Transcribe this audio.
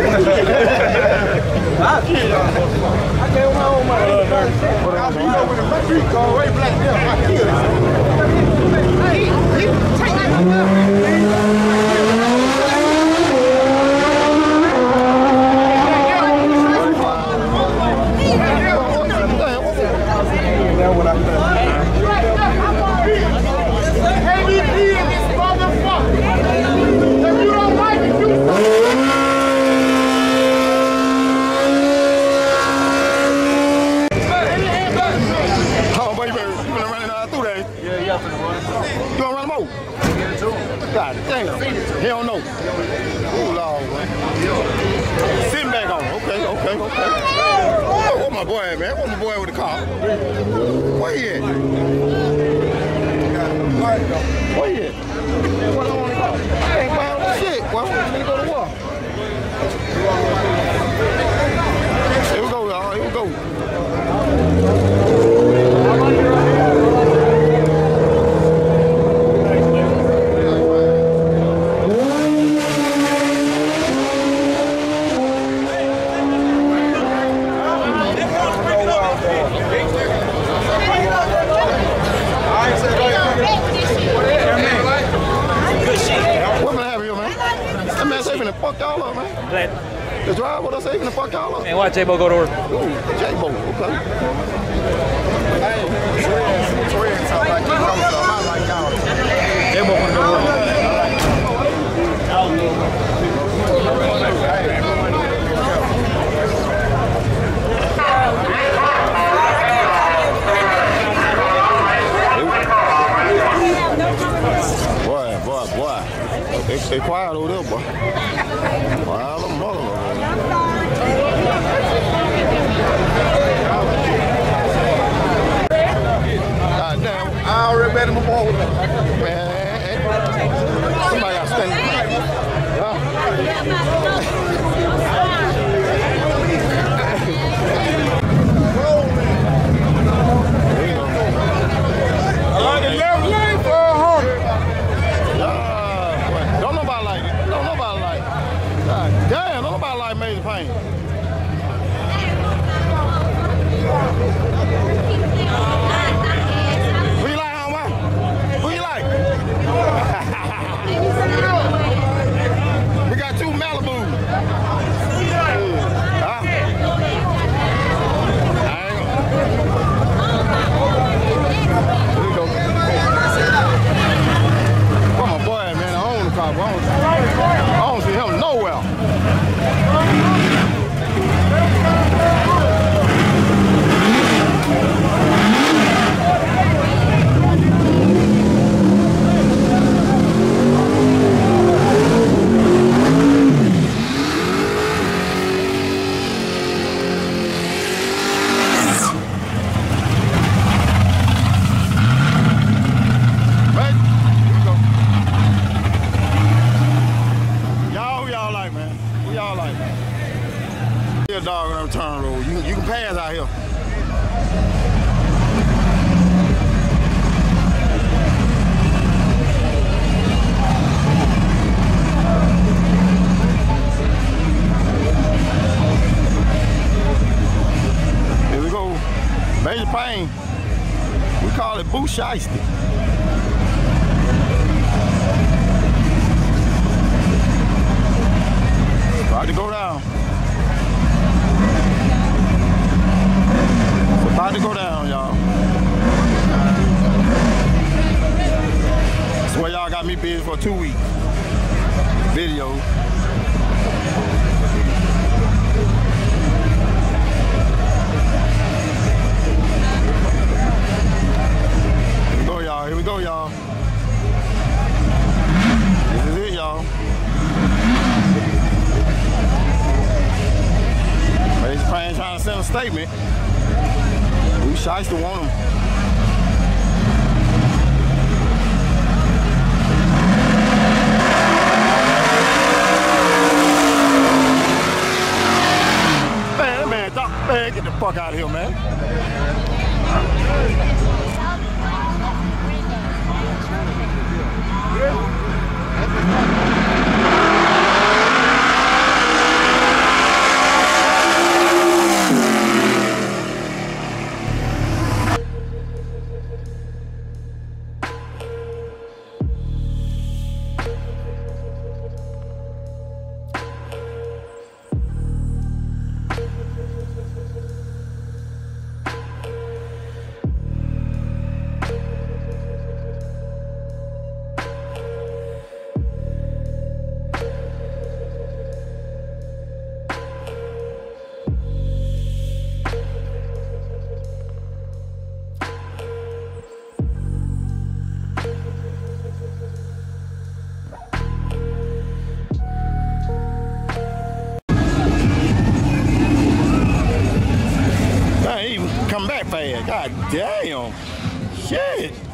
gave my own money. I'll be over the street, go away, black girl. I kill God damn. He don't know. Ooh, Lord, man. Sitting back on. Okay. Where my boy at, man? Where my boy with the car? Where he at? Where he at? What on the car? Ain't found shit. Well, I'm gonna go to war. Here we go, y'all. Here we go. Fuck y'all up, man. Glad. The drive, what I say, gonna fuck y'all up. And watch J-Bo go to work. Ooh, J-Bo, okay. Hey, Trey sound like he knows something. I like y'all. J-Bo wanna go to work. Boy. They quiet over there, boy. Wild mother. God damn, I already bet him a ball with that. Man, somebody got to stand. I like the left lane for a hump. Don't nobody like it. God damn, don't nobody like Major Payne. Who you like, homie? Who you like? We got 2 Malibu. Here we go. Where my boy at, man? I own the car. I don't see him nowhere. Dog on the turn road. You can pass out here. Here we go. Major Payne. We call it Boo Shiesty. About to go down. About to go down, y'all. Swear y'all got me busy for 2 weeks. Video. Here we go, y'all. This is it, y'all. Major Payne trying to send a statement. We shiesty want him. Man, get the fuck out of here, man. Damn. Shit.